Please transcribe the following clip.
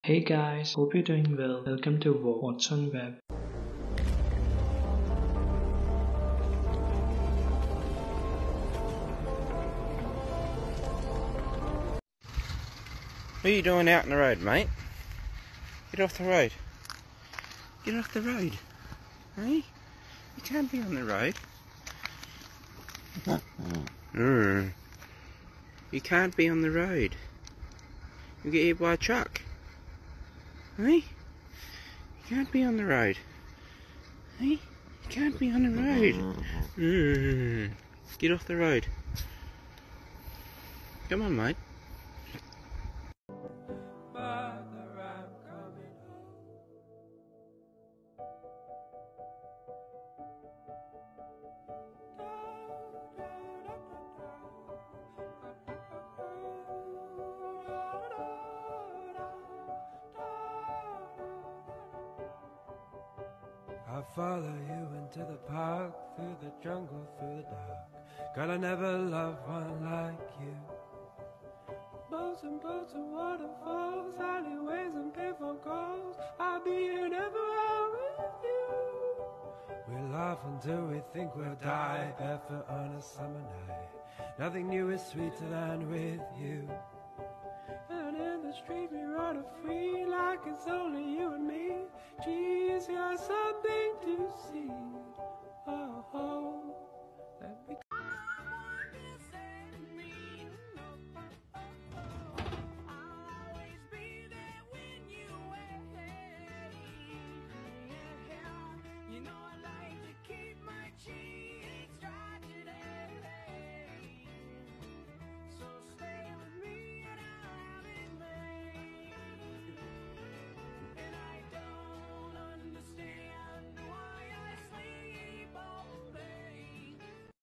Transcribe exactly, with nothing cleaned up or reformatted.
Hey guys, hope you're doing well. Welcome to What's on Web. What are you doing out in the road, mate? Get off the road. Get off the road. Hey? You can't be on the road. Mm. You can't be on the road. You'll get hit by a truck. Hey? You can't be on the road. Hey? You can't be on the road. Mm. Get off the road. Come on, mate. I'll follow you into the park, through the jungle, through the dark. God, I never loved one like you. Boats and boats and waterfalls, alleyways and pavement calls. I'll be here everywhere with you. We'll laugh until we think we'll die, barefoot on a summer night. Nothing new is sweeter than with you. And in the street we run free, like it's only you and me. Geez, you're something to see. Oh, oh.